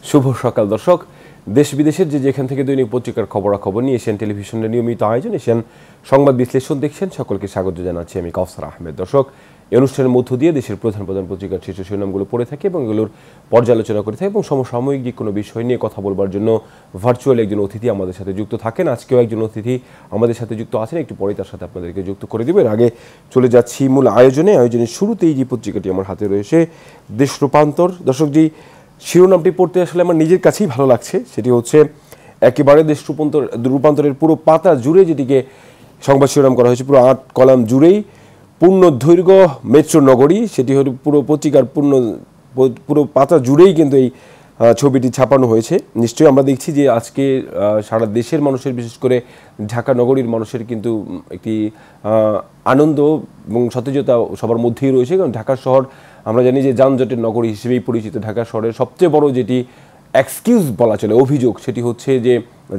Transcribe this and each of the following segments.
শুভ সকাল দর্শক, দেশ বিদেশের যেখান থেকে দৈনিক পত্রিকার খবরাখবর নিয়ে এশিয়ান টেলিভিশনের নিয়মিত আয়োজন এশিয়ান সংবাদ বিশ্লেষণ দেখছেন। সকলকে স্বাগত জানাচ্ছি আমি কাউসার আহমেদ। দর্শক, এই অনুষ্ঠানের মধ্য দিয়ে দেশের প্রধান পত্রিকার শীর্ষ শিরোনামগুলো পড়ে থাকে এবং এগুলোর পর্যালোচনা করে থাকে এবং সমসাময়িক যে কোনো বিষয় নিয়ে কথা বলবার জন্য ভার্চুয়াল একজন অতিথি আমাদের সাথে যুক্ত থাকেন। আজকেও একজন অতিথি আমাদের সাথে যুক্ত আছেন, একটু পরে তার সাথে আপনাদেরকে যুক্ত করে দেব। এর আগে চলে যাচ্ছি মূল আয়োজনের শুরুতেই যে পত্রিকাটি আমার হাতে রয়েছে দেশ রূপান্তর। দর্শক, যে শিরোনামটি পড়তে আসলে আমার নিজের কাছেই ভালো লাগছে, সেটি হচ্ছে একেবারে দেশ রূপান্তরের পুরো পাতা জুড়ে যেটিকে সংবাদ শিরোনাম করা হয়েছে, পুরো 8 কলাম জুড়েই পূর্ণ দৈর্ঘ্য মেট্রো নগরী, সেটি হল পুরো পত্রিকার পুরো পাতা জুড়েই কিন্তু এই ছবিটি ছাপানো হয়েছে। নিশ্চয়ই আমরা দেখছি যে আজকে সারা দেশের মানুষের, বিশেষ করে ঢাকা নগরীর মানুষের কিন্তু একটি আনন্দ এবং সতেজতা সবার মধ্যেই রয়েছে। কারণ ঢাকা শহর আমরা জানি যে যানজটের নগরী হিসেবেই পরিচিত। ঢাকা শহরের সবচেয়ে বড় যেটি এক্সকিউজ বলা চলে, অভিযোগ, সেটি হচ্ছে যে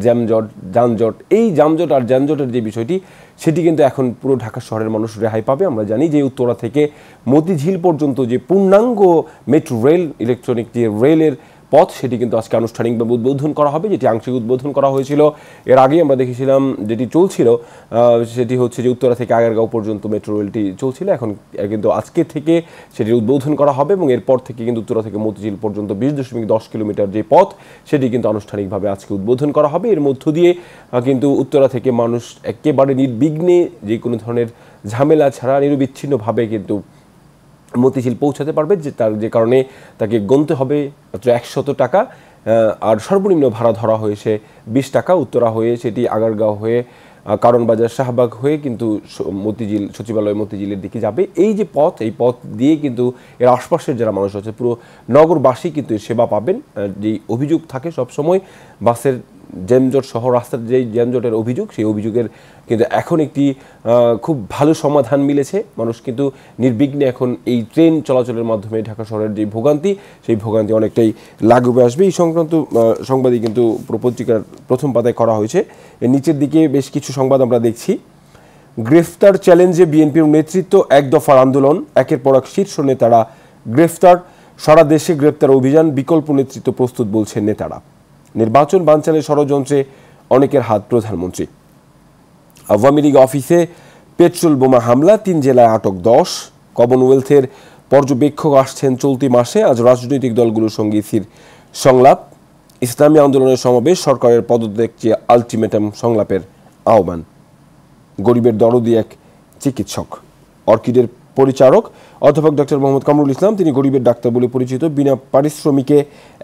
যানজট। এই যানজট আর যানজটের যে বিষয়টি, সেটি কিন্তু এখন পুরো ঢাকা শহরের মানুষ রেহাই পাবে। আমরা জানি যে উত্তরা থেকে মতিঝিল পর্যন্ত যে পূর্ণাঙ্গ মেট্রো রেল, ইলেকট্রনিক যে রেলের পথ, সেটি কিন্তু আজকে আনুষ্ঠানিকভাবে উদ্বোধন করা হবে, যেটি আংশিক উদ্বোধন করা হয়েছিল। এর আগে আমরা দেখেছিলাম যেটি চলছিল, সেটি হচ্ছে যে উত্তরা থেকে আগারগাঁও পর্যন্ত মেট্রো রেলটি চলছিল। এখন কিন্তু আজকে থেকে সেটি উদ্বোধন করা হবে এবং এরপর থেকে কিন্তু উত্তরা থেকে মতিঝিল পর্যন্ত 20.10 কিলোমিটার যে পথ, সেটি কিন্তু আনুষ্ঠানিকভাবে আজকে উদ্বোধন করা হবে। এর মধ্য দিয়ে কিন্তু উত্তরা থেকে মানুষ একেবারে নির্বিঘ্নে, যে কোনো ধরনের ঝামেলা ছাড়া নিরবিচ্ছিন্নভাবে কিন্তু মতিঝিল পৌঁছাতে পারবে, যে কারণে তাকে গুনতে হবে মাত্র 100 টাকা, আর সর্বনিম্ন ভাড়া ধরা হয়েছে 20 টাকা। উত্তরা হয়ে সেটি আগারগাঁও হয়ে কারণবাজার শাহবাগ হয়ে কিন্তু মতিঝিল, সচিবালয় মতিঝিলের দিকে যাবে। এই যে পথ, এই পথ দিয়ে কিন্তু এর আশপাশের যারা মানুষ আছে, পুরো নগরবাসী কিন্তু সেবা পাবেন। যেই অভিযোগ থাকে সবসময় বাসের জ্যামজট সহ রাস্তার যেই জ্যামজটের অভিযোগ, সেই অভিযোগের কিন্তু এখন একটি খুব ভালো সমাধান মিলেছে। মানুষ কিন্তু নির্বিঘ্নে এখন এই ট্রেন চলাচলের মাধ্যমে ঢাকা শহরের যে ভোগান্তি, সেই ভোগান্তি অনেকটাই লাঘবে আসবে। এই সংক্রান্ত সংবাদই কিন্তু পত্রিকার প্রথম পাতায় করা হয়েছে। এর নিচের দিকে বেশ কিছু সংবাদ আমরা দেখছি। গ্রেফতার চ্যালেঞ্জে বিএনপির নেতৃত্ব, এক দফার আন্দোলন, একের পর এক শীর্ষ নেতারা গ্রেফতার, সারা দেশে গ্রেফতার অভিযান, বিকল্প নেতৃত্ব প্রস্তুত বলছেন নেতারা। নির্বাচন বানচালের ষড়যন্ত্রে অনেকের হাত প্রধানমন্ত্রী। আওয়ামী লীগ অফিসে পেট্রোল বোমা হামলা, 3 জেলায় আটক 10। কমনওয়েলথের পর্যবেক্ষক আসছেন চলতি মাসে, আজ রাজনৈতিক দলগুলোর সঙ্গে ইসির সংলাপ। ইসলামী আন্দোলনের সমাবেশ, সরকারের পদত্যাগ চেয়ে আলটিমেটাম সংলাপের আহ্বান। গরিবের দরদি এক চিকিৎসক। অর্কিডের পরিচারক অধ্যাপক ডক্টর মোহাম্মদ কামরুল ইসলাম, তিনি গরিবের ডাক্তার বলে পরিচিত। বিনা পারিশ্রমিকে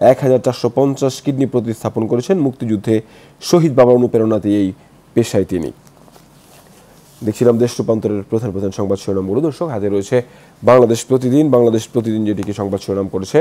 1450 কিডনি প্রতিস্থাপন করেছেন। মুক্তিযুদ্ধে শহীদ বাবার অনুপ্রেরণাতে এই পেশায় তিনি। দেখছিলাম দেশ রূপান্তরের প্রধান সংবাদ শিরোনামগুলো। দর্শক, হাতে রয়েছে বাংলাদেশ প্রতিদিন যেটিকে সংবাদ শিরোনাম করেছে,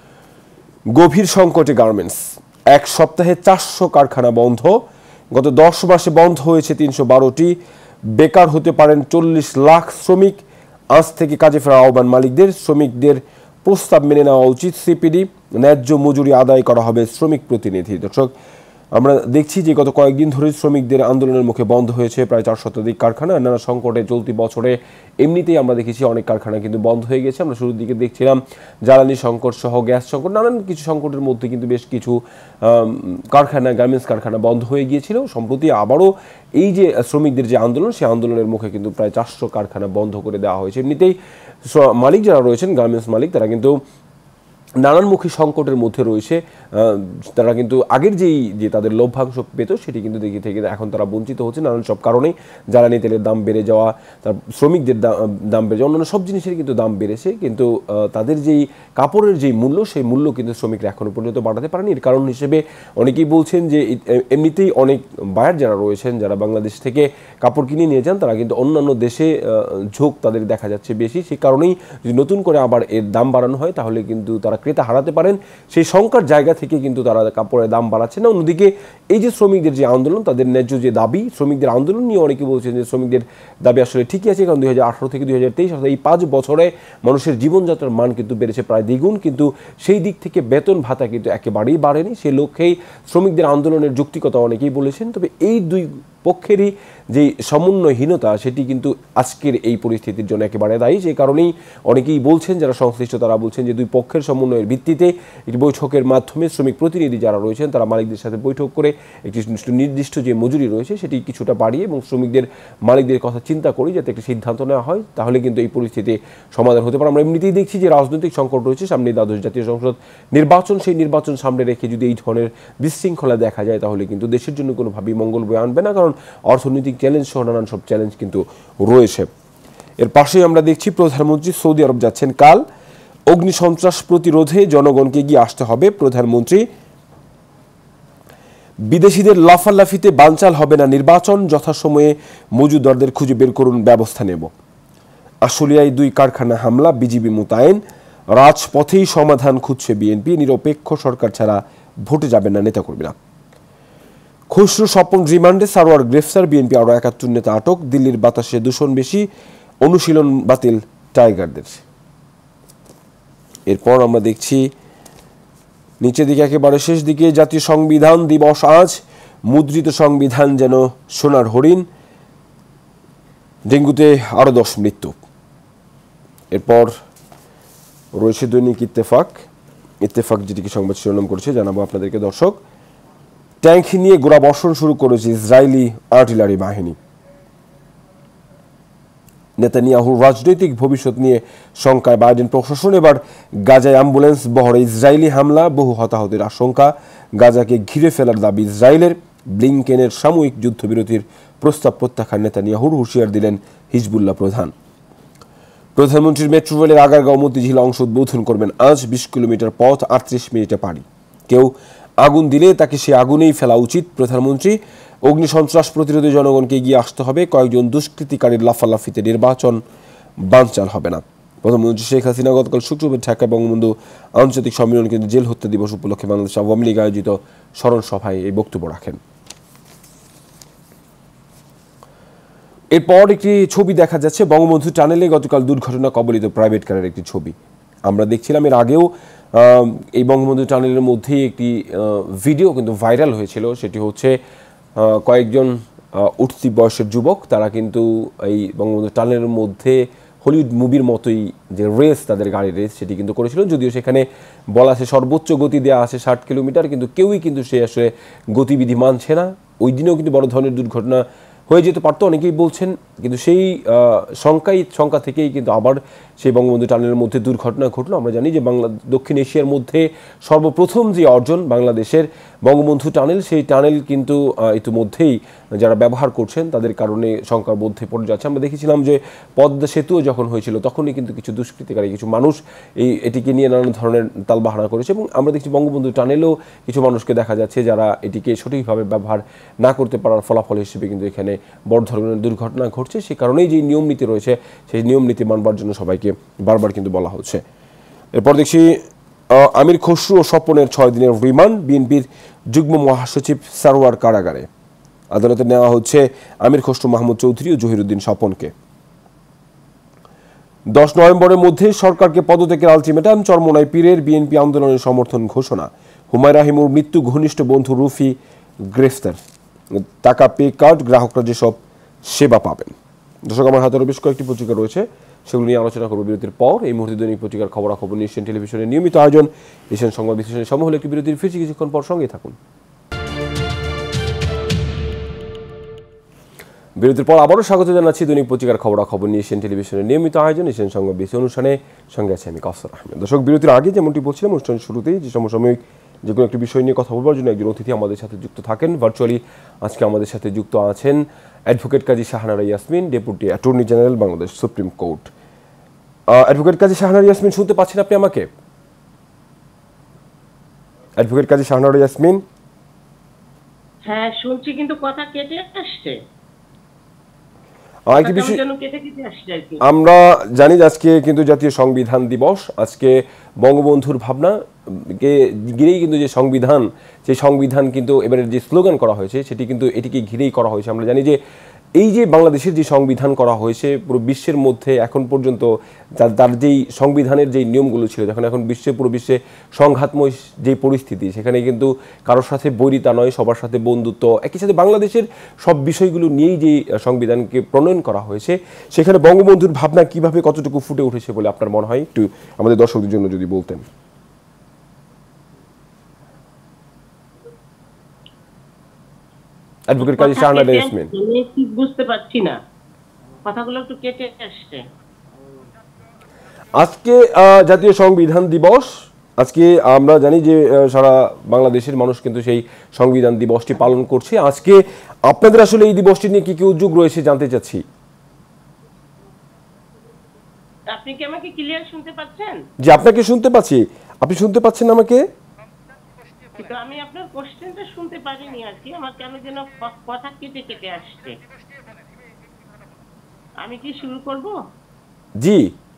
গভীর সংকটে গার্মেন্টস, এক সপ্তাহে 400 কারখানা বন্ধ। গত 10 মাসে বন্ধ হয়েছে 312টি। বেকার হতে পারেন 40 লাখ শ্রমিক। আজ থেকে কাজে ফেরা আহ্বান মালিকদের। শ্রমিকদের প্রস্তাব মেনে নেওয়া উচিত সিপিডি। ন্যায্য মজুরি আদায় করা হবে শ্রমিক প্রতিনিধি। দর্শক, আমরা দেখছি যে গত কয়েকদিন ধরে শ্রমিকদের আন্দোলনের মুখে বন্ধ হয়েছে প্রায় 4 শতাধিক কারখানা। নানা সংকটে চলতি বছরে এমনিতেই আমরা দেখেছি অনেক কারখানা কিন্তু বন্ধ হয়ে গেছে। আমরা শুরুর দিকে দেখছিলাম জ্বালানি সংকট সহ গ্যাস সংকট, নানান কিছু সংকটের মধ্যে কিন্তু বেশ কিছু কারখানা, গার্মেন্টস কারখানা বন্ধ হয়ে গিয়েছিল। সম্প্রতি আবারও এই যে শ্রমিকদের যে আন্দোলন, সেই আন্দোলনের মুখে কিন্তু প্রায় 400 কারখানা বন্ধ করে দেওয়া হয়েছে। এমনিতেই মালিক যারা রয়েছেন, গার্মেন্টস মালিক, তারা কিন্তু নানানমুখী সংকটের মধ্যে রয়েছে। তারা কিন্তু আগের যে তাদের লভ্যাংশ পেত, সেটি কিন্তু দেখে থেকে এখন তারা বঞ্চিত হচ্ছে নানান সব কারণেই। জ্বালানি তেলের দাম বেড়ে যাওয়া, তার শ্রমিকদের দাম বেড়ে যাওয়া, অন্যান্য সব জিনিসের কিন্তু দাম বেড়েছে, কিন্তু তাদের যেই কাপড়ের যেই মূল্য, সেই মূল্য কিন্তু শ্রমিকরা এখনও পর্যন্ত বাড়াতে পারেনি। এর কারণ হিসেবে অনেকেই বলছেন যে এমনিতেই অনেক বায়ার যারা রয়েছেন, যারা বাংলাদেশ থেকে কাপড় কিনে নিয়ে যান, তারা কিন্তু অন্যান্য দেশে ঝোঁক তাদের দেখা যাচ্ছে বেশি। সেই কারণেই যদি নতুন করে আবার এর দাম বাড়ানো হয়, তাহলে কিন্তু তারা ক্রেতা হারাতে পারেন। সেই শঙ্কার জায়গা থেকে কিন্তু তারা কাপড়ের দাম বাড়াচ্ছে না। অন্যদিকে এই যে শ্রমিকদের যে আন্দোলন, তাদের ন্যায্য যে দাবি, শ্রমিকদের আন্দোলন নিয়ে অনেকে বলছেন যে শ্রমিকদের দাবি আসলে ঠিকই আছে, কারণ 2018 থেকে 2023 অর্থাৎ এই 5 বছরে মানুষের জীবনযাত্রার মান কিন্তু বেড়েছে প্রায় দ্বিগুণ, কিন্তু সেই দিক থেকে বেতন ভাতা কিন্তু একেবারেই বাড়েনি। সে লক্ষ্যেই শ্রমিকদের আন্দোলনের যৌক্তিকতা অনেকেই বলেছেন। তবে এই পক্ষেরই যে সমন্বয়হীনতা সেটি কিন্তু আজকের এই পরিস্থিতির জন্য একেবারে দায়ী। যে কারণেই অনেকেই বলছেন, যারা সংশ্লিষ্ট তারা বলছেন যে দুই পক্ষের সমন্বয়ের ভিত্তিতে একটি বৈঠকের মাধ্যমে শ্রমিক প্রতিনিধি যারা রয়েছেন তারা মালিকদের সাথে বৈঠক করে একটি নির্দিষ্ট যে মজুরি রয়েছে সেটি কিছুটা বাড়িয়ে এবং শ্রমিকদের মালিকদের কথা চিন্তা করি যাতে একটি সিদ্ধান্ত নেওয়া হয়, তাহলে কিন্তু এই পরিস্থিতি সমাধান হতে পারে। আমরা এমনিতেই দেখছি যে রাজনৈতিক সংকট রয়েছে, সামনে দ্বাদশ জাতীয় সংসদ নির্বাচন, সেই নির্বাচন সামনে রেখে যদি এই ধরনের বিশৃঙ্খলা দেখা যায় তাহলে কিন্তু দেশের জন্য কোনোভাবেই মঙ্গল বয়ে আনবে না, কারণ অর্থনৈতিক চ্যালেঞ্জ সহ নানান সব চ্যালেঞ্জ কিন্তু রয়েছে। এর পাশেই আমরা দেখছি প্রধানমন্ত্রী সৌদি আরব যাচ্ছেন কাল। অগ্নিসন্ত্রাস প্রতিরোধে জনগণকে এগিয়ে আসতে হবে। প্রধানমন্ত্রী বিদেশিদের লাফালাফিতে বানচাল হবে না নির্বাচন, যথাসময়ে মজুদারদের খুঁজে বের করুন, ব্যবস্থা নেব। আশুলিয়ায় 2 কারখানা হামলা, বিজিবি মোতায়েন, রাজপথেই সমাধান খুঁজছে বিএনপি, নিরপেক্ষ সরকার ছাড়া ভোটে যাবেন না নেতাকর্মীরা। খসরু স্বপন রিমান্ডে, সারোয়ার গ্রেফতার, বিএনপি আরও 71 নেতা আটক, দিল্লির বাতাসে দূষণ বেশি, অনুশীলন বাতিল টাইগারদের। এরপর আমরা দেখছি নিচের দিকে একেবারে শেষ দিকে, জাতীয় সংবিধান দিবস আজ, মুদ্রিত সংবিধান যেন সোনার হরিণ, ডেঙ্গুতে আরও 10 মৃত্যু। এরপর রয়েছে দৈনিক ইত্তেফাক যেটিকে সংবাদ শিরোনাম করেছে, জানাবো আপনাদেরকে দর্শক। ট্যাঙ্ক নিয়ে গোলাবর্ষণ শুরু করেছে ইসরায়েলি আর্টিলারি বাহিনী। নেতানিয়াহুর রাজনৈতিক ভবিষ্যৎ নিয়ে শঙ্কায় বাইডেন প্রশাসন, এবার গাজায় অ্যাম্বুলেন্স বহরে ইসরায়েলি হামলা, বহু হতাহতের আশঙ্কা, গাজাকে ঘিরে ফেলার দাবি ইসরায়েলের। ব্লিংকেনের সাময়িক যুদ্ধবিরতির প্রস্তাব প্রত্যাখ্যান নেতানিয়াহুর, হুঁশিয়ার দিলেন হিজবুল্লাহ প্রধান। প্রধানমন্ত্রীর মেট্রো রেলের আগারগাঁও মতিঝিল অংশ উদ্বোধন করবেন আজ, 20 কিলোমিটার পথ 38 মিনিটে পাড়ি। কেউ আগুন দিলে তাকে সে আগুনেই ফেলা উচিত, প্রধানমন্ত্রী। অগ্নিসন্ত্রাস প্রতিরোধে জনগণকে এগিয়ে আসতে হবে, কয়েকজন দুষ্কৃতিকারীর লাফালাফিতে নির্বাচন বানচাল হবে না। প্রধানমন্ত্রী শেখ হাসিনা গতকাল শুক্রবার ঢাকা বঙ্গবন্ধু আন্তর্জাতিক সম্মেলন কেন্দ্রে জেল হত্যা দিবস উপলক্ষে বাংলাদেশ আওয়ামী লীগ আয়োজিত স্মরণ সভায় এই বক্তব্য রাখেন। এরপর একটি ছবি দেখা যাচ্ছে বঙ্গবন্ধু টানেলে গতকাল দুর্ঘটনা কবলিত প্রাইভেট কারের একটি ছবি আমরা দেখছিলাম। এর আগেও এই বঙ্গবন্ধু টানেলের মধ্যে একটি ভিডিও কিন্তু ভাইরাল হয়েছিল, সেটি হচ্ছে কয়েকজন উঠতি বয়সের যুবক, তারা কিন্তু এই বঙ্গবন্ধু টানেলের মধ্যে হলিউড মুভির মতোই যে রেস, তাদের গাড়ির রেস, সেটি কিন্তু করেছিল। যদিও সেখানে বলা আছে সর্বোচ্চ গতি দেওয়া আছে 60 কিলোমিটার, কিন্তু কেউই কিন্তু সে আসলে গতিবিধি মানছে না। ওই দিনেও কিন্তু বড় ধরনের দুর্ঘটনা হয়ে যেতে পারতো, অনেকেই বলছেন, কিন্তু সেই শঙ্কা থেকেই কিন্তু আবার সেই বঙ্গবন্ধু টানেলের মধ্যে দুর্ঘটনা ঘটলো। আমরা জানি যে দক্ষিণ এশিয়ার মধ্যে সর্বপ্রথম যে অর্জন বাংলাদেশের বঙ্গবন্ধু টানেল, সেই টানেল কিন্তু ইতিমধ্যেই যারা ব্যবহার করছেন তাদের কারণে শঙ্কার মধ্যে পড়ে যাচ্ছে। আমরা দেখেছিলাম যে পদ্মা সেতুও যখন হয়েছিল তখনই কিন্তু কিছু দুষ্কৃতিকারী, কিছু মানুষ এটিকে নিয়ে নানান ধরনের তালবাহানা করেছে, এবং আমরা দেখছি বঙ্গবন্ধু টানেলেও কিছু মানুষকে দেখা যাচ্ছে যারা এটিকে সঠিকভাবে ব্যবহার না করতে পারার ফলাফল হিসেবে কিন্তু এখানে বড় ধরনের দুর্ঘটনা ঘটছে। সে কারণেই যে নিয়ম নীতি রয়েছে সেই নিয়ম নীতি মানবার জন্য সবাইকে বারবার কিন্তু বলা হচ্ছে। এরপর দেখছি আমির খসরু ও স্বপনের 6 দিনের রিমান্ড, বিএনপির যুগ্ম মহাসচিব সারোয়ার কারাগারে। আদালতে নেওয়া হচ্ছে আমির খসরু, মাহমুদ চৌধুরী ও জহিরুদ্দিন স্বপনকে। 10 নভেম্বরের মধ্যে সরকারকে পদত্যাগের আলটিমেটাম, চরমোনাই পীরের বিএনপি আন্দোলনের সমর্থন ঘোষণা। হুমায়রা হিমুর মৃত্যু, ঘনিষ্ঠ বন্ধু রুফি গ্রেফতার। টাকা পে কার্ড, গ্রাহকরা যেসব সেবা পাবেন। দর্শক, আমার হাতে বেশ কয়েকটি পত্রিকা রয়েছে, সেগুলো নিয়ে আলোচনা করবো বিরতির পর। এই মুহূর্তে দৈনিক পত্রিকার খবরাখবর নিয়ে এশিয়ান টেলিভিশনের নিয়মিত আয়োজন এশিয়ান সংবাদ বিশ্লেষণের সময় হলে একটি বিরতির ফিরছি, কিছুক্ষণ পর সঙ্গে থাকুন। বিরতির পর আবারও স্বাগত জানাচ্ছি দৈনিক পত্রিকার খবরাখবর নিয়ে এশিয়ান টেলিভিশনের নিয়মিত আয়োজন এশিয়ান সংবাদ বিশ্লেষণ অনুষ্ঠানে, সঙ্গে আছে আমি কাউসার আহমেদ। দর্শক, বিরতির আগে যেমনটি বলছিলাম, অনুষ্ঠানের শুরুতেই যে সমসাময়িক যে কোনো একটি বিষয় নিয়ে কথা বলবার জন্য একজন অতিথি আমাদের সাথে যুক্ত থাকেন ভার্চুয়ালি। আজকে আমাদের সাথে যুক্ত আছেন advocate Kazi Shahnara Yasmin, deputy attorney general, Bangladesh supreme court. Advocate Kazi Shahnara Yasmin, শুনতে পাচ্ছেন আপনি আমাকে? অ্যাডভোকেট কাজী শাহনারা ইয়াসমিন? হ্যাঁ শুনছি, কিন্তু কথা কেটে আসছে। আমরা জানি আজকে কিন্তু জাতীয় সংবিধান দিবস, আজকে বঙ্গবন্ধুর ভাবনাকে ঘিরেই কিন্তু যে সংবিধান, সেই সংবিধান কিন্তু এবারে যে স্লোগান করা হয়েছে সেটি কিন্তু এটিকে ঘিরেই করা হয়েছে। আমরা জানি যে এই যে বাংলাদেশের যে সংবিধান করা হয়েছে পুরো বিশ্বের মধ্যে এখন পর্যন্ত তার যেই সংবিধানের যেই নিয়মগুলো ছিল, যখন এখন পুরো বিশ্বে সংঘাতময় যে পরিস্থিতি, সেখানে কিন্তু কারোর সাথে বৈরিতা নয়, সবার সাথে বন্ধুত্ব, একই সাথে বাংলাদেশের সব বিষয়গুলো নিয়েই যে সংবিধানকে প্রণয়ন করা হয়েছে, সেখানে বঙ্গবন্ধুর ভাবনা কিভাবে কতটুকু ফুটে উঠেছে বলে আপনার মনে হয়, একটু আমাদের দর্শকদের জন্য যদি বলতেন। অ্যাডভোকেট কাজী শাহনাজ ইয়াসমিন। বুঝতে পারছি না, কথাগুলো একটু কেটে আসছে। আজকে জাতীয় সংবিধান দিবস, আজকে আমরা জানি যে সারা বাংলাদেশের মানুষ কিন্তু সেই সংবিধান দিবসটি পালন করছে। আজকে আপনাদের আসলে এই দিবসটি নিয়ে কি কি উদ্যোগ রয়েছে জানতে চাচ্ছি। আপনি কি আমাকে ক্লিয়ার শুনতে পাচ্ছেন? জি, আপনাকে শুনতে পাচ্ছি। আপনি শুনতে পাচ্ছেন আমাকে? কিন্তু আমি আপনার কোশ্চেনটা শুনতে পারিনি আর কি, আমার কেন যেন কথা কেটে কেটে আসছে। আমি কি শুরু করব? জি,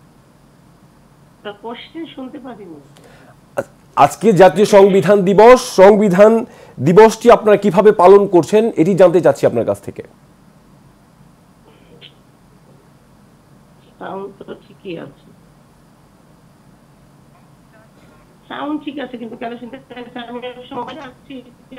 কোশ্চেন শুনতে পারিনি। আজকে জাতীয় সংবিধান দিবস, সংবিধান দিবসটি আপনারা কিভাবে পালন করছেন এটি জানতে চাচ্ছি আপনার কাছ থেকে। সাউন্ড তো ঠিকই আছে, সাউন্ড ঠিক আছে, কিন্তু কেন শুনতে পাচ্ছি আমি সময় আসছি।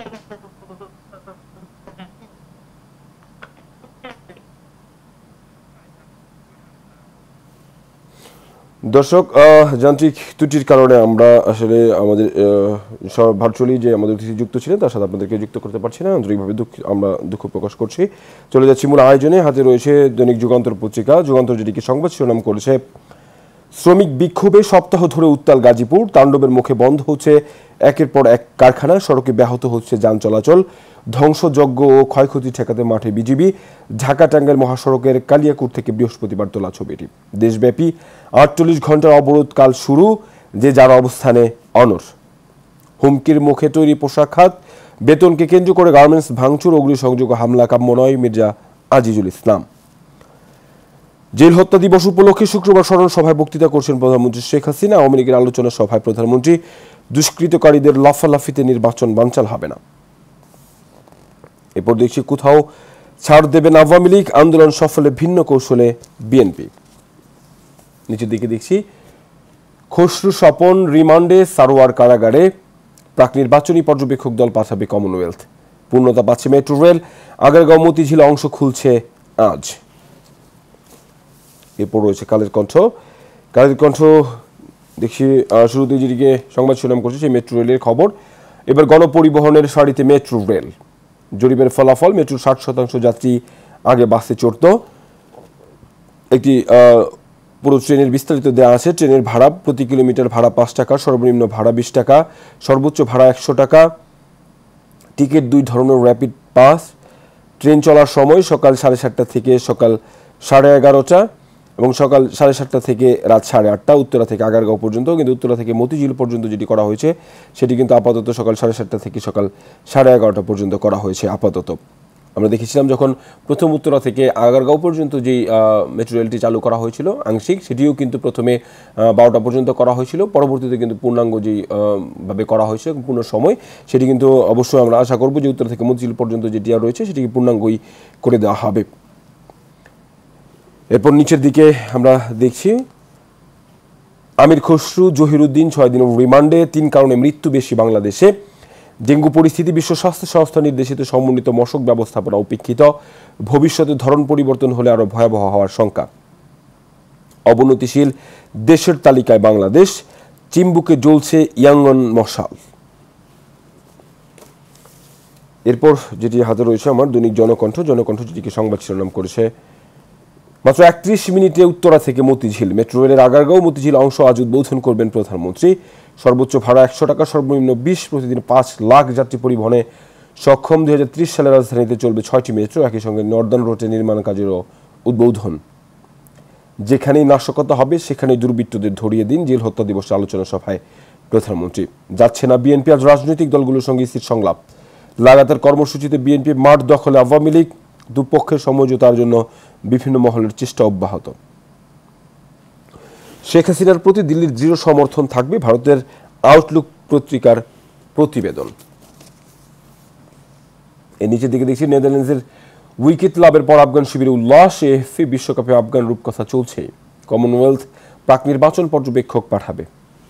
দর্শক, যান্ত্রিক ত্রুটির কারণে আমরা আসলে আমাদের ভার্চুয়ালি যে আমাদের অতিথি যুক্ত ছিলেন তার সাথে আপনাদেরকে যুক্ত করতে পারছি না, আন্তরিকভাবে আমরা দুঃখ প্রকাশ করছি। চলে যাচ্ছি মূল আয়োজনে। হাতে রয়েছে দৈনিক যুগান্তর পত্রিকা। যুগান্তর যেটিকে সংবাদ শিরোনাম করেছে, শ্রমিক বিক্ষোভে সপ্তাহ ধরে উত্তাল গাজীপুর, তাণ্ডবের মুখে বন্ধ হচ্ছে একের পর এক কারখানা, সড়কে ব্যাহত হচ্ছে যান চলাচল, ধ্বংসযজ্ঞ ও ক্ষয়ক্ষতি ঠেকাতে মাঠে বিজিবি। ঢাকা টাঙ্গাইল মহাসড়কের কালিয়াকুর থেকে বৃহস্পতিবার তোলা ছবিটি। দেশব্যাপী 48 ঘন্টার অবরোধ কাল শুরু, যে যার অবস্থানে অনড়। হুমকির মুখে তৈরি পোশাক খাত, বেতনকে কেন্দ্র করে গার্মেন্টস ভাঙচুর, অগ্নিসংযোগ হামলা কাম্য নয়, মির্জা আজিজুল ইসলাম। জেল হত্যা দিবস উপলক্ষে শুক্রবার স্মরণ সভায় বক্তৃতা করছেন প্রধানমন্ত্রী শেখ হাসিনা। আওয়ামী লীগের আলোচনা সভায় প্রধানমন্ত্রী, দুষ্কৃতকারীদের লাফালাফিতে নির্বাচন বানচাল হবে না। এরপর দেখছি, কোথাও ছাড় দেবেন আওয়ামী লীগ, আন্দোলন সফলে ভিন্ন কৌশলে বিএনপি। নিচের দিকে দেখছি, খসরু স্বপন রিমান্ডে, সারোয়ার কারাগারে, প্রাক নির্বাচনী পর্যবেক্ষক দল পাঠাবে কমনওয়েলথ। পূর্ণতা পাচ্ছে মেট্রো রেল, আগারগাঁও মতিঝিল অংশ খুলছে আজ। এরপর রয়েছে কালের কণ্ঠ। কালের কণ্ঠ দেখছি শুরুতে যেদিকে সংবাদ শিরোনাম করছে সেই মেট্রো রেলের খবর। এবার গণপরিবহনের সারিতে মেট্রো রেল। জরিপের ফলাফল, মেট্রোর 60% যাত্রী আগে বাসে চড়ত। একটি পুরো ট্রেনের বিস্তারিত দেওয়া আছে। ট্রেনের ভাড়া, প্রতি কিলোমিটার ভাড়া 5 টাকা, সর্বনিম্ন ভাড়া 20 টাকা, সর্বোচ্চ ভাড়া 100 টাকা। টিকিট 2 ধরনের, র্যাপিড পাস। ট্রেন চলার সময় সকাল 7:30 থেকে সকাল 11:30 এবং সকাল 7:30 থেকে রাত 8:30, উত্তরা থেকে আগারগাঁও পর্যন্ত। কিন্তু উত্তরা থেকে মতিঝিল পর্যন্ত যেটি করা হয়েছে সেটি কিন্তু আপাতত সকাল 7:30 থেকে সকাল 11:30 পর্যন্ত করা হয়েছে আপাতত। আমরা দেখেছিলাম যখন প্রথম উত্তরা থেকে আগারগাঁও পর্যন্ত যেই মেট্রো রেলটি চালু করা হয়েছিল আংশিক, সেটিও কিন্তু প্রথমে 12টা পর্যন্ত করা হয়েছিল, পরবর্তীতে কিন্তু পূর্ণাঙ্গ যেই ভাবে করা হয়েছে পূর্ণ সময়, সেটি কিন্তু অবশ্যই আমরা আশা করব যে উত্তরা থেকে মতিঝিল পর্যন্ত যেটি রয়েছে সেটিকে পূর্ণাঙ্গই করে দেওয়া হবে। এরপর নিচের দিকে আমরা দেখছি, আমির খসরু জহিরুদ্দিন 6 দিনের রিমান্ডে, 3 কারণে মৃত্যু বেশি বাংলাদেশে। ডেঙ্গু পরিস্থিতি, বিশ্ব স্বাস্থ্য সংস্থা নির্দেশিত সমন্বিত মশক ব্যবস্থাপনা উপেক্ষিত, ভবিষ্যতে ধরন পরিবর্তন হলে আরো ভয়াবহ হওয়ার শঙ্কা। অবনতিশীল দেশের তালিকায় বাংলাদেশ, চিম্বুকে জ্বলছে ইয়াঙ্গন মশাল। এরপর যেটি হাতে রয়েছে আমার দৈনিক জনকণ্ঠ। জনকণ্ঠ যেটিকে সংবাদ শিরোনাম করেছে, মাত্র 31 মিনিটে উত্তরা থেকে মতিঝিল, মেট্রো রেলের আগারগাঁও মতিঝিল অংশ আজ উদ্বোধন করবেন প্রধানমন্ত্রী। সর্বোচ্চ ভাড়া 100 টাকা, সর্বনিম্ন 20, প্রতিদিন 5 লাখ যাত্রী পরিবহনে সক্ষম। 2030 সালে রাজধানীতে চলবে 6টি মেট্রো। একই সঙ্গে নর্দার্ন রোডে নির্মাণ কাজেরও উদ্বোধন। যেখানেই নাশকতা হবে সেখানেই দুর্বৃত্তদের ধরিয়ে দিন, জেল হত্যা দিবসে আলোচনা সভায় প্রধানমন্ত্রী। যাচ্ছে না বিএনপি, আজ রাজনৈতিক দলগুলোর সঙ্গে স্থির সংলাপ। লাগাতার কর্মসূচিতে বিএনপি, মাঠ দখলে আওয়ামী লীগ, দুপক্ষের সমঝোতার জন্য বিভিন্ন মহলের চেষ্টা অব্যাহত। শেখ হাসিনার প্রতি দিল্লির দৃঢ় সমর্থন থাকবে, ভারতের আউটলুক পত্রিকার প্রতিবেদন। এর নিচের দিকে দেখছি, নেদারল্যান্ডসের উইকেট লাভের পর আফগান শিবিরে উল্লাস, এএফসি বিশ্বকাপে আফগান রূপকথা চলছে, কমনওয়েলথ প্রাক নির্বাচন পর্যবেক্ষক পাঠাবে।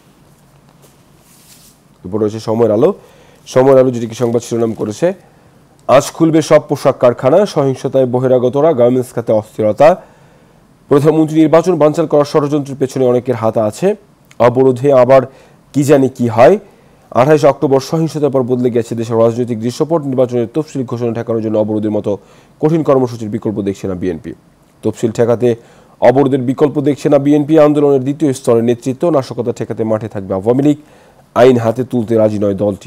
এরপর রয়েছে সময়ের আলো। সময়ের আলো যেটি সংবাদ শিরোনাম করেছে, আজ খুলবে সব পোশাক কারখানা, সহিংসতায় বহিরাগতরা, গার্মেন্টস খাতে অস্থিরতা, প্রধানমন্ত্রী নির্বাচন বানচাল করার ষড়যন্ত্রের পেছনে অনেকের হাত আছে, অবরোধে আবার কি জানি কি হয়, 28 অক্টোবর সহিংসতার পর বদলে গেছে দেশের রাজনৈতিক দৃশ্যপট, নির্বাচনের তফসিল ঘোষণা ঠেকানোর জন্য অবরোধের মতো কঠিন কর্মসূচির বিকল্প দেখছে না বিএনপি। তফসিল ঠেকাতে অবরোধের বিকল্প দেখছে না বিএনপি, আন্দোলনের দ্বিতীয় স্তরের নেতৃত্ব, নাশকতা ঠেকাতে মাঠে থাকবে আওয়ামী লীগ, আইন হাতে তুলতে রাজি নয় দলটি।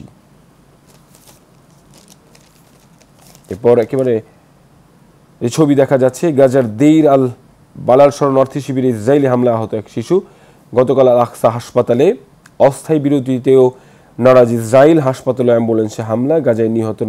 এরপর একেবারে এই ছবি দেখা যাচ্ছে, গাজার দেইর আল বালাল শরণার্থী শিবিরে ইসরায়েলি হামলা আহত এক শিশু, গতকাল আল আকসা হাসপাতালে অস্থায়ী বিরতিতেও নারাজ ইসরায়েল, হাসপাতালে অ্যাম্বুলেন্সে হামলা, গাজায় নিহত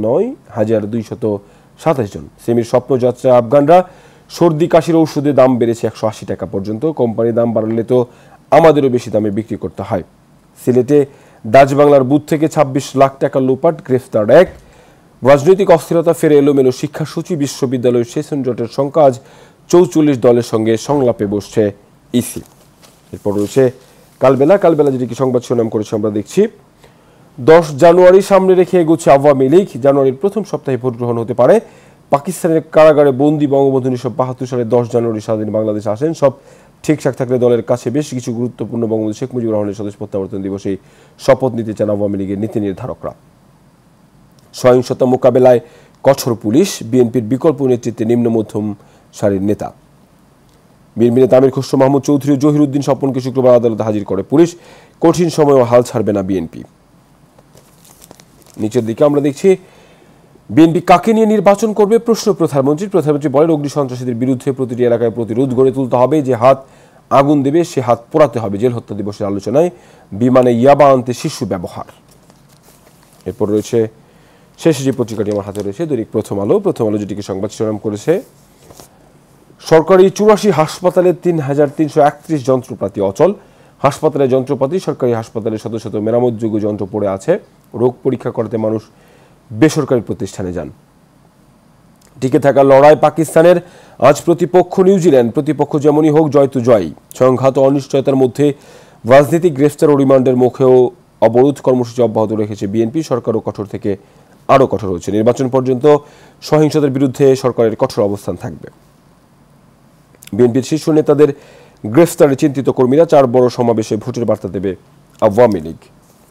9,227 জন। সেমির স্বপ্নযাত্রা আফগানরা, সর্দি কাশির ঔষধের দাম বেড়েছে 180 টাকা পর্যন্ত, কোম্পানির দাম বাড়ালে তো আমাদেরও বেশি দামে বিক্রি করতে হয়। সিলেটে ডাচবাংলার বুথ থেকে 26 লাখ টাকা লোপাট, গ্রেফতার এক। রাজনৈতিক অস্থিরতা ফেরে এলোমেলো শিক্ষাসূচি, বিশ্ববিদ্যালয়ের সেশন জটের সংখ্যা, আজ 44 দলের সঙ্গে সংলাপে বসছে ইসি। এরপর রয়েছে কালবেলা যেটি সংবাদ শিরোনাম করেছে আমরা দেখছি, 10 জানুয়ারি সামনে রেখে এগোচ্ছে আওয়ামী লীগ, জানুয়ারির প্রথম সপ্তাহে ভোট গ্রহণ হতে পারে। পাকিস্তানের কারাগারে বন্দী বঙ্গবন্ধু 1972 সালে 10 জানুয়ারি স্বাধীন বাংলাদেশে আসেন। সব ঠিকঠাক থাকলে দলের কাছে বেশ কিছু গুরুত্বপূর্ণ বঙ্গবন্ধু শেখ মুজিবুর রহমানের স্বদেশ প্রত্যাবর্তন দিবসে শপথ নিতে চান আওয়ামী লীগের নীতি নির্ধারকরা। সহিংসতা মোকাবেলায় কঠোর পুলিশ, বিএনপির বিকল্প নেতৃত্বে নিম্ন মধ্যম সারির নেতা। বিএনপি নেতা আমির খসরু মাহমুদ চৌধুরী ও জহিরুদ্দিন স্বপনকে শুক্রবার আদালতে হাজির করে পুলিশ, কঠিন সময়েও হাল ছাড়বে না বিএনপি। নিচের দিকে আমরা দেখছি, বিএনপি কাকে নিয়ে নির্বাচন করবে প্রশ্ন প্রধানমন্ত্রী বলেন, অগ্নি সন্ত্রাসীদের বিরুদ্ধে প্রতিটি এলাকায় প্রতিরোধ গড়ে তুলতে হবে, যে হাত আগুন দেবে সে হাত পোড়াতে হবে। জেল হত্যা দিবসের আলোচনায় বিমানে ইয়াবা আনতে শিশু ব্যবহার। এরপর রয়েছে শেষে যে পত্রিকাটি আমার হাতে রয়েছে, দৈনিক প্রথম আলো যেটিকে সংবাদ শিরোনাম করেছে, সরকারি 84 হাসপাতালে 3,331 যন্ত্রপাতি অচল, হাসপাতালে যন্ত্রপাতি, সরকারি হাসপাতালে শত শত মেরামতযোগ্য যন্ত্র পড়ে আছে, রোগ পরীক্ষা করতে মানুষ বেসরকারি প্রতিষ্ঠানে যান। টিকে থাকা লড়াই পাকিস্তানের, আজ প্রতিপক্ষ নিউজিল্যান্ড, প্রতিপক্ষ যেমনই হোক জয় তো জয়। সংঘাত ও অনিশ্চয়তার মধ্যে রাজনীতিক গ্রেফতার ও রিমান্ডের মুখেও অবরোধ কর্মসূচি অব্যাহত রেখেছে বিএনপি, সরকারও কঠোর থেকে আরও কঠোর হচ্ছে, নির্বাচন পর্যন্ত সহিংসতার বিরুদ্ধে সরকারের কঠোর অবস্থান থাকবে। বিএনপির শীর্ষ নেতাদের গ্রেফতারে চিন্তিত কর্মীরা, 4 বড় সমাবেশে ভোটের বার্তা দেবে আওয়ামী লীগ।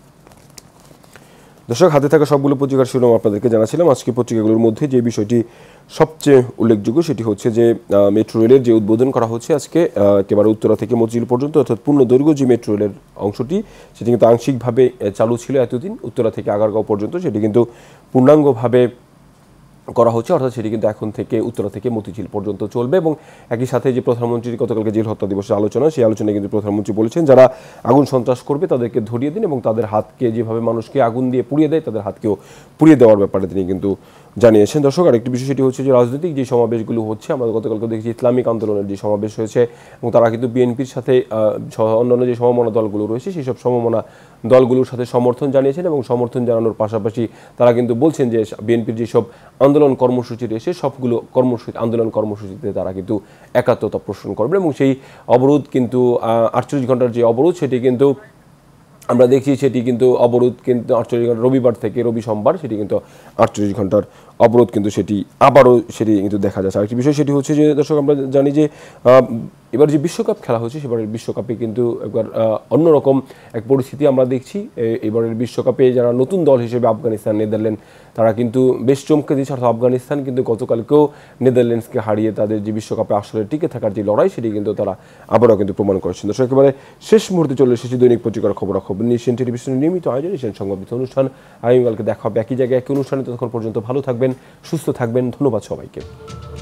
দর্শক, হাতে থাকা সবগুলো পত্রিকার শিরোনাম আপনাদেরকে জানাছিলাম। আজকে পত্রিকাগুলোর মধ্যে যে বিষয়টি সবচেয়ে উল্লেখযোগ্য সেটি হচ্ছে যে মেট্রো রেলের যে উদ্বোধন করা হচ্ছে আজকে একেবারে উত্তরা থেকে মতিঝিল পর্যন্ত, অর্থাৎ পূর্ণ দৈর্ঘ্য যে মেট্রো রেলের অংশটি সেটি কিন্তু আংশিকভাবে চালু ছিল এতদিন, উত্তরা থেকে আগারগাঁও পর্যন্ত, সেটি কিন্তু পূর্ণাঙ্গভাবে করা হচ্ছে, অর্থাৎ সেটি কিন্তু এখন থেকে উত্তরা থেকে মতিঝিল পর্যন্ত চলবে। এবং একই সাথে যে প্রধানমন্ত্রীর গতকালকে জেল হত্যা দিবসের আলোচনা, সেই আলোচনায় কিন্তু প্রধানমন্ত্রী বলেছেন, যারা আগুন সন্ত্রাস করবে তাদেরকে ধরিয়ে দিন এবং তাদের হাতকে যেভাবে মানুষকে আগুন দিয়ে পুড়িয়ে দেয় তাদের হাতকেও পুড়িয়ে দেওয়ার ব্যাপারে তিনি কিন্তু জানিয়েছেন। দর্শক, আরেকটি বিষয় সেটি হচ্ছে যে রাজনৈতিক যে সমাবেশগুলো হচ্ছে, আমরা গতকালকে দেখেছি ইসলামিক আন্দোলনের যে সমাবেশ হয়েছে এবং তারা কিন্তু বিএনপির সাথে অন্যান্য যে সমমনা দলগুলো রয়েছে সেই সব সমমনা দলগুলোর সাথে সমর্থন জানিয়েছেন এবং সমর্থন জানানোর পাশাপাশি তারা কিন্তু বলছেন যে বিএনপির যেসব আন্দোলন কর্মসূচি রয়েছে সবগুলো আন্দোলন কর্মসূচিতে তারা কিন্তু একাত্মতা পোষণ করবে এবং সেই অবরোধ কিন্তু 48 ঘন্টার যে অবরোধ সেটি কিন্তু আমরা দেখছি, সেটি কিন্তু অবরোধ কিন্তু 48 ঘন্টা, রবিবার থেকে সোমবার সেটি কিন্তু 48 ঘন্টার অবরোধ কিন্তু সেটি আবারও সেটি কিন্তু দেখা যাচ্ছে। আরেকটি বিষয় সেটি হচ্ছে যে দর্শক, আমরা জানি যে এবার যে বিশ্বকাপ খেলা হচ্ছে সেবারের বিশ্বকাপে কিন্তু একবার অন্যরকম এক পরিস্থিতি আমরা দেখছি। এবারের বিশ্বকাপে যারা নতুন দল হিসেবে আফগানিস্তান, নেদারল্যান্ড, তারা কিন্তু বেশ চমকে দিচ্ছে। অর্থাৎ আফগানিস্তান কিন্তু গতকালকেও নেদারল্যান্ডসকে হারিয়ে তাদের যে বিশ্বকাপে আসলে টিকে থাকার যে লড়াই সেটি কিন্তু তারা আবারও কিন্তু প্রমাণ করেছেন। দর্শক, একেবারে শেষ মুহূর্তে চলে এসেছি দৈনিক পত্রিকার খবরাখবর নিয়ে। এশিয়ান টেলিভিশনের নিয়মিত আয়োজন এশিয়ান সংবাদ অনুষ্ঠান, আগামীকালকে দেখা হবে একই জায়গায় একই অনুষ্ঠানে। ততক্ষণ পর্যন্ত ভালো থাকবেন, সুস্থ থাকবেন। ধন্যবাদ সবাইকে।